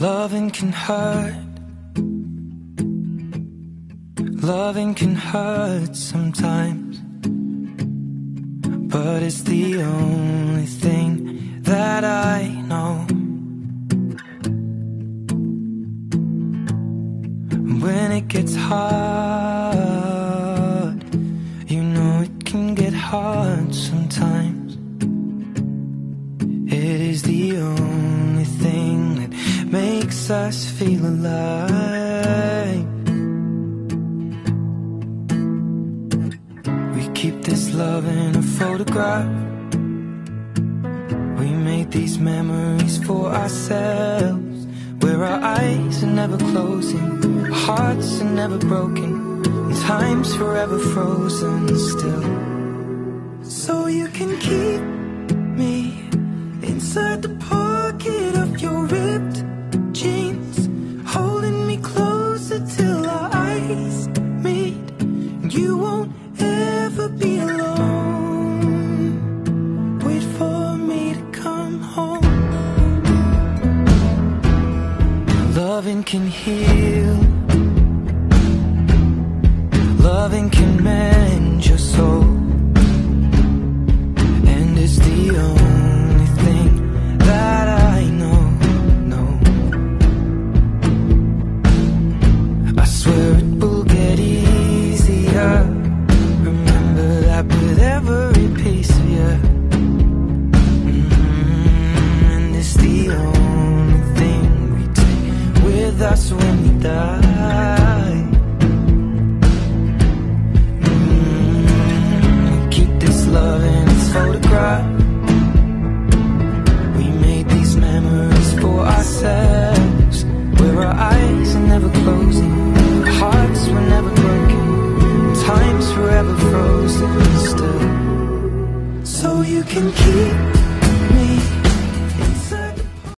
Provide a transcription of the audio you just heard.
Loving can hurt. Loving can hurt sometimes, but it's the only thing that I know. When it gets hard, you know it can get hard sometimes. It is the only thing that makes us feel alive. We keep this love in a photograph. We made these memories for ourselves, where our eyes are never closing, our hearts are never broken, and time's forever frozen still. So you can keep me inside the pocket of your ripped jeans, holding me closer till our eyes meet. You won't ever be alone. Wait for me to come home. Loving can heal. Loving can mend your soul, and it's the only thing that I know. I swear it will get easier. Remember that with every piece of you. And it's the only thing we take with us when we die. We keep this love in its photograph. We made these memories for ourselves, where our eyes are never closing, our hearts were never broken, time's forever frozen still. So you can keep